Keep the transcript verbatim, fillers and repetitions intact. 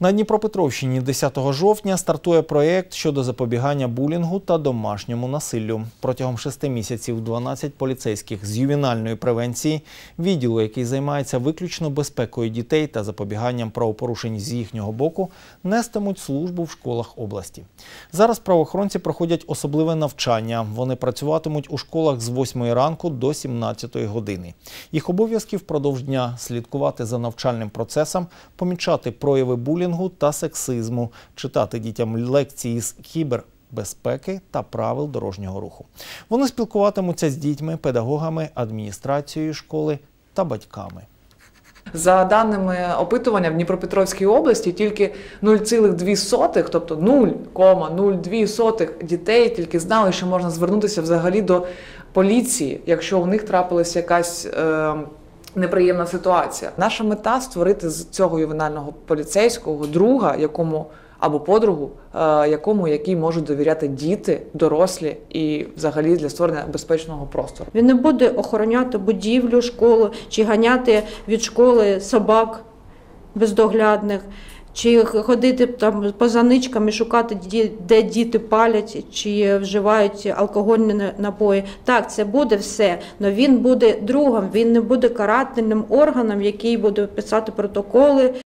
На Дніпропетровщині десятого жовтня стартує проєкт щодо запобігання булінгу та домашньому насиллю. Протягом шести місяців дванадцять поліцейських з ювенальної превенції, відділу, який займається виключно безпекою дітей та запобіганням правопорушень з їхнього боку, нестимуть службу в школах області. Зараз правоохоронці проходять особливе навчання. Вони працюватимуть у школах з восьмої ранку до сімнадцятої години. Їх обов'язки впродовж дня – слідкувати за навчальним процесом, помічати прояви булінгу та сексизму, читати дітям лекції з кібербезпеки та правил дорожнього руху. Вони спілкуватимуться з дітьми, педагогами, адміністрацією школи та батьками. За даними опитування, в Дніпропетровській області тільки нуль цілих дві сотих, тобто нуль цілих нуль дві сотих дітей тільки знали, що можна звернутися взагалі до поліції, якщо у них трапилася якась е, неприємна ситуація. Наша мета – створити з цього ювенального поліцейського друга, якому або подругу, якому, якій можуть довіряти діти, дорослі і взагалі для створення безпечного простору. Він не буде охороняти будівлю школи чи ганяти від школи собак бездоглядних, чи ходити там поза ничками, шукати, де діти палять чи вживають алкогольні напої. Так, це буде все, але він буде другом, він не буде карательним органом, який буде писати протоколи.